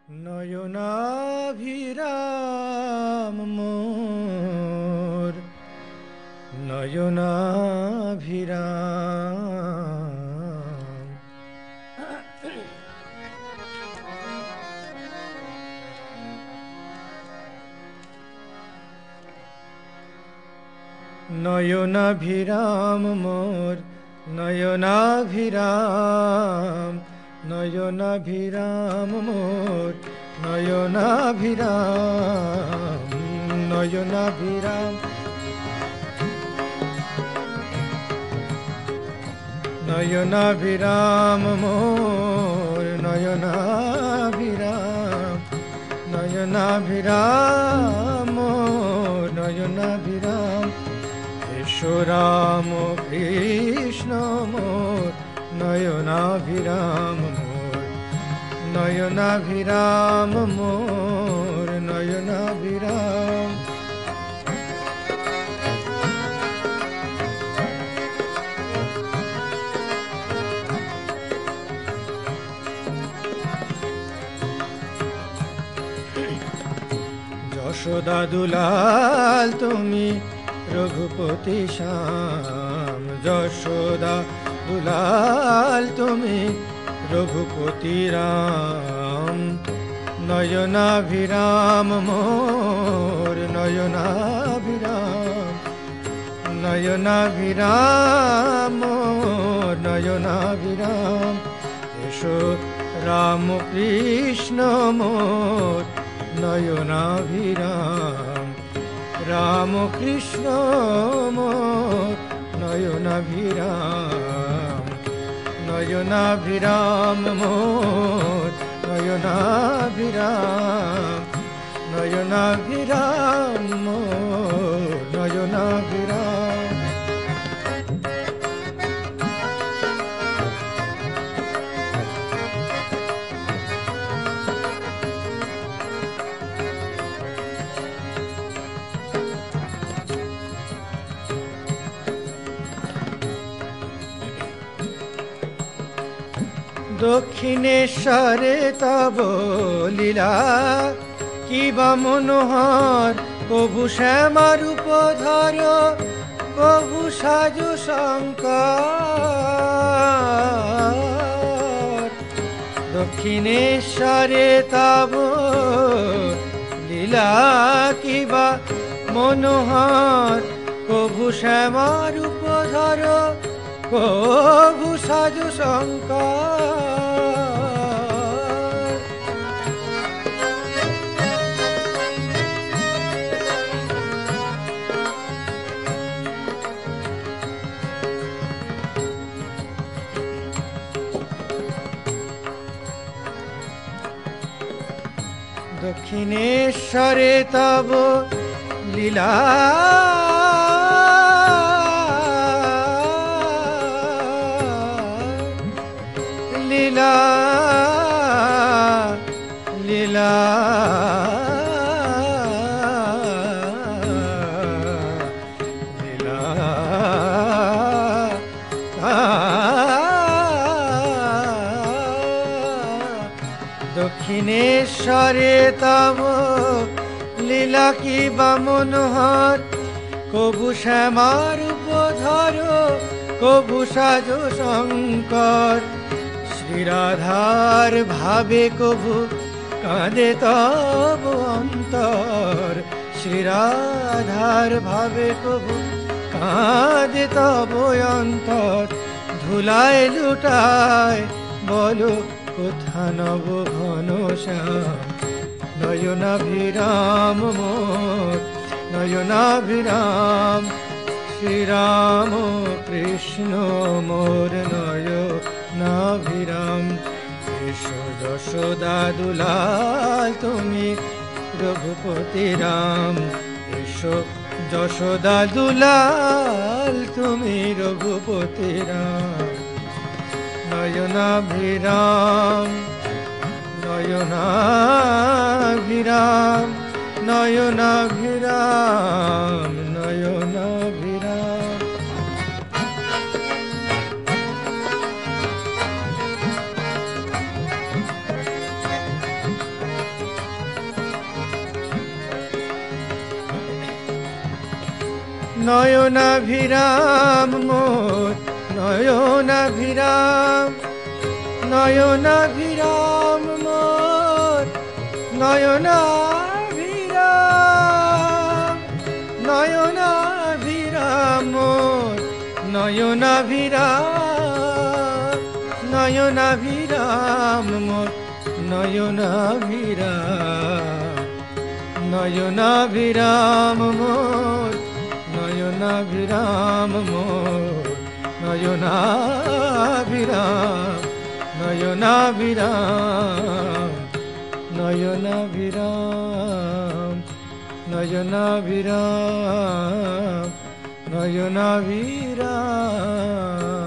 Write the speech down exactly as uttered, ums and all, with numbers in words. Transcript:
নয়নাভিরাম মোর নয়নাভিরাম। নয়নাভিরাম মোর নয়নাভিরাম, নয়নাভিরাম মোর নয়নাভিরাম, নয়নাভিরাম। নয়নাভিরাম মোর নয়নাভিরাম, নয়নাভিরাম মোর নয়নাভিরাম। এসো রাম কৃষ্ণ মোর নয়নাভিরাম মোর নয়নাভিরাম মোর নয়নাভিরাম। যশোদা দুলাল তুমি রঘুপতি শ্যাম, যশোদা দুলাল তুমি রঘুপতি রাম। নয়নাভিরাম মোর নয়নাভিরাম, নয়নাভিরাম মোর নয়নাভিরাম। এসো রাম কৃষ্ণ মোর নয়নাভিরাম, রাম কৃষ্ণ মোর নয়নাভিরাম, নয়নাভিরাম মোর নয়নাভিরাম, নয়নাভিরাম মোর নয়নাভিরাম। দক্ষিণেশ্বরে তব লীলা কিবা মনোহর, কভু শ্যামা রূপ ধর, কভু সাজু শঙ্কর। দক্ষিণেশ্বরে তব লীলা কিবা মনোহর, কভু শ্যামা রূপ ধর, কভু সাজু শঙ্কর। দক্ষিণেশ্বরে তব লীলা লীলা লীলা লীলা দক্ষিণেশ্বরে তব লীলা কিবা মনোহর, কভু শ্যামা রূপ ধর, কভু সাজো শঙ্কর। শ্রীরাধার ভাবে কভু কাঁদে তব অন্তর, শ্রীরাধার ভাবে কভু কাঁদে তব অন্তর। ধুলায় লুটায় বলো কোথা নব ঘন শ্যাম, নয়নাভিরাম মোর নয়নাভিরাম। শ্রীরাম কৃষ্ণ মোর নয়নাভিরাম। এসো যশোদা দুলাল তুমি রঘুপতি রাম, এসো যশোদা দুলাল তুমি রঘুপতি রাম। নয়নাভিরাম নয়নাভিরাম, নয়নাভিরাম নয়নাভিরাম। নয়নাভিরাম মোর নয়নাভিরাম নয়নাভিরাম মোর নয়নাভিরাম নয়নাভিরাম মোর নয়নাভিরাম নয়নাভিরাম মোর নয়নাভিরাম নয়নাভিরাম মোর নয়নাভিরাম মোর নয়নাভিরাম নয়নাভিরাম নয়নাভিরাম নয়নাভিরাম নয়নাভিরাম